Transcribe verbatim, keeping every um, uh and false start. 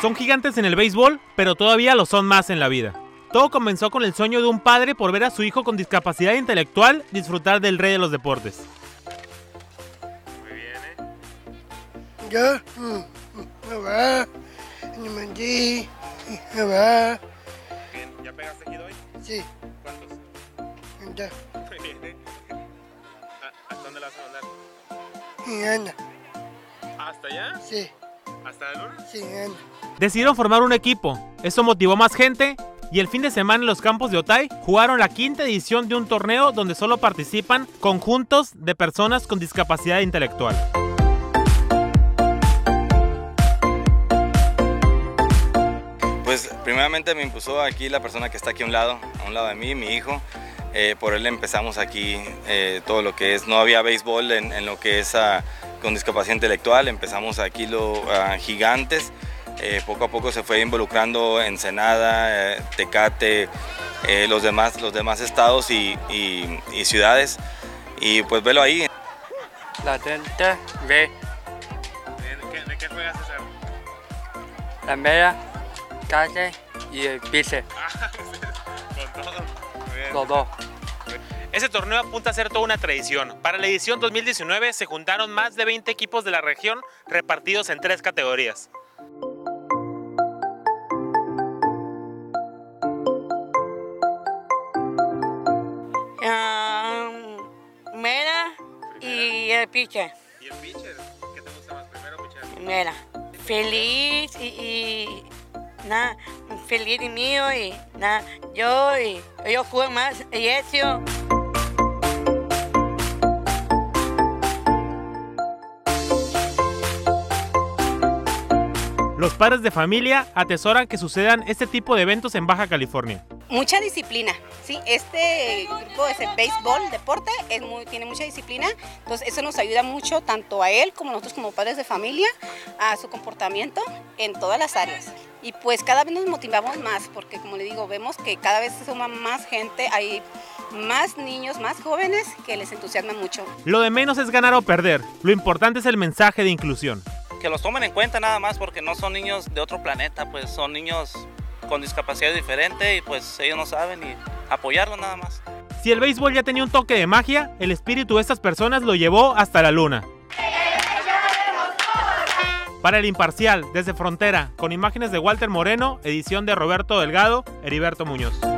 Son gigantes en el béisbol, pero todavía lo son más en la vida. Todo comenzó con el sueño de un padre por ver a su hijo con discapacidad intelectual disfrutar del rey de los deportes. Muy bien, ¿eh? Yo, me va, me mandé, me va. Bien, ¿ya pegaste hit hoy? Sí, ¿Cuántos? ya, Muy bien, ¿eh? ¿A- ¿Hasta dónde la vas a mandar? y anda, ¿Hasta allá? sí, ¿Hasta la luna? sí, anda. Decidieron formar un equipo, esto motivó más gente y el fin de semana en los campos de Otay jugaron la quinta edición de un torneo donde solo participan conjuntos de personas con discapacidad intelectual. Pues primeramente me impulsó aquí la persona que está aquí a un lado, a un lado de mí, mi hijo. Eh, por él empezamos aquí eh, todo lo que es, no había béisbol en, en lo que es uh, con discapacidad intelectual, empezamos aquí los uh, gigantes, eh, poco a poco se fue involucrando Ensenada, eh, Tecate, eh, los, demás, los demás estados y, y, y ciudades, y pues velo ahí. La treinta, B, Bien, ¿De qué, de qué juegas, César? la mera, calle y el piso, Con todo. Muy bien. los dos. Ese torneo apunta a ser toda una tradición. Para la edición dos mil diecinueve se juntaron más de veinte equipos de la región repartidos en tres categorías. Um, Mera y el pitcher. ¿Y el pitcher? ¿Qué te gusta más, primero o pitcher? Mera. Feliz y, y nada, feliz y mío y nada, yo y ellos juegan más y eso. Los padres de familia atesoran que sucedan este tipo de eventos en Baja California. Mucha disciplina, ¿sí? Este grupo, ese béisbol, deporte, es muy, tiene mucha disciplina, entonces eso nos ayuda mucho tanto a él como nosotros como padres de familia, a su comportamiento en todas las áreas. Y pues cada vez nos motivamos más, porque como le digo, vemos que cada vez se suma más gente, hay más niños, más jóvenes que les entusiasma mucho. Lo de menos es ganar o perder, lo importante es el mensaje de inclusión. Que los tomen en cuenta nada más porque no son niños de otro planeta, pues son niños con discapacidad diferente y pues ellos no saben y apoyarlos nada más. Si el béisbol ya tenía un toque de magia, el espíritu de estas personas lo llevó hasta la luna. Para El Imparcial, desde Frontera, con imágenes de Walter Moreno, edición de Roberto Delgado, Heriberto Muñoz.